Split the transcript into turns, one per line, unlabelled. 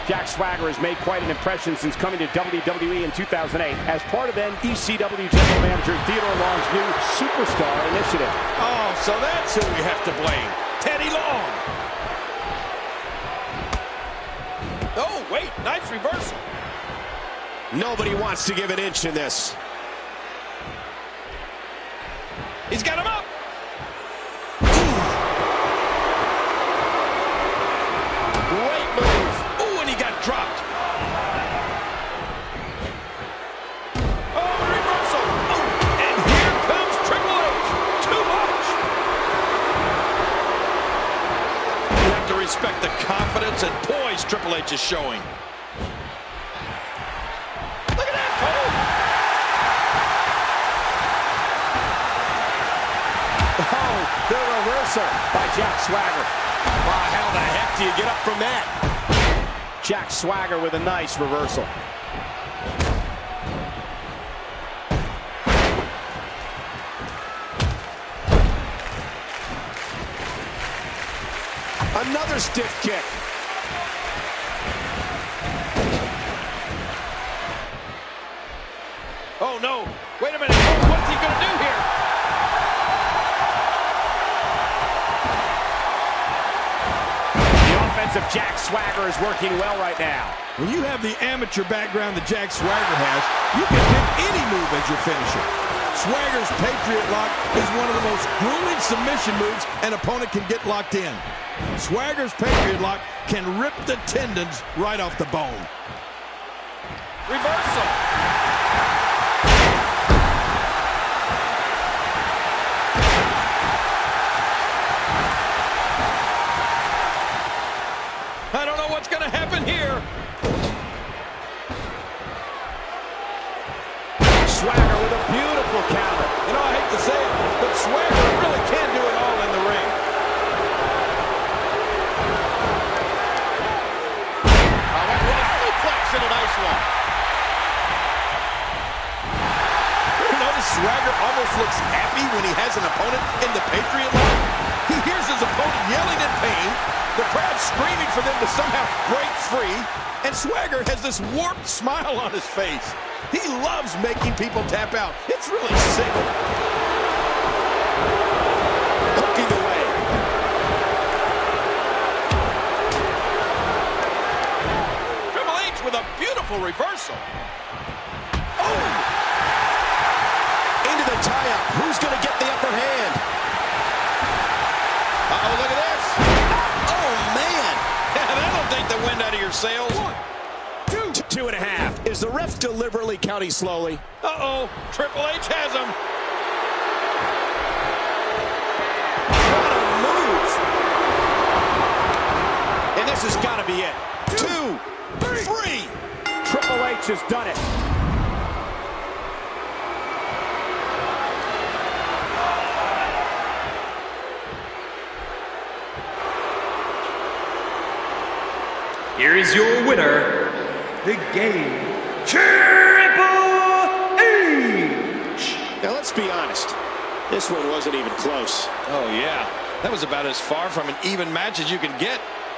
Jack Swagger has made quite an impression since coming to WWE in 2008 as part of then ECW General Manager Theodore Long's new Superstar Initiative.
Oh, so that's who we have to blame. Teddy Long. Oh, wait, nice reversal.
Nobody wants to give an inch in this.
He's got him up.
Great move.
Oh, and he got dropped. Oh, reversal. Oh, and here comes Triple H. Too much. You have to respect the confidence and poise Triple H is showing. Look at that.
Oh, the reversal by Jack Swagger.
Wow, how the heck do you get up from that?
Jack Swagger with a nice reversal.
Another stiff kick.
Oh, no. Wait a minute. Oh, what's he going to do here?
The offense of Jack Swagger is working well right now.
When you have the amateur background that Jack Swagger has, you can pick any move as your finisher. Swagger's Patriot Lock is one of the most grueling submission moves an opponent can get locked in. Swagger's Patriot Lock can rip the tendons right off the bone. Reversal. I don't know what's going to happen here.
Swagger with a beautiful counter.
You know, I hate to say it, but Swagger really can do it all in the ring. That was a suplex and a nice one. You notice Swagger almost looks happy when he has an opponent in the Patriot Lock? He hears his opponent yelling in pain, the crowd screaming for them to somehow break free, and Swagger has this warped smile on his face. He loves making people tap out. It's really sick.
Hooking away.
Triple H with a beautiful reversal. Oh!
Into the tie-up. Who's going to get the upper hand?
Uh-oh, look at this.
Oh, man.
That'll take the wind out of your sails.
2.5. Is the ref deliberately counting slowly?
Uh-oh, Triple H has him.
What a move. And this has got to be it. 2, 3.
Triple H has done it.
Here is your winner, the Game Triple H.
Now, let's be honest. This one wasn't even close.
Oh, yeah. That was about as far from an even match as you can get.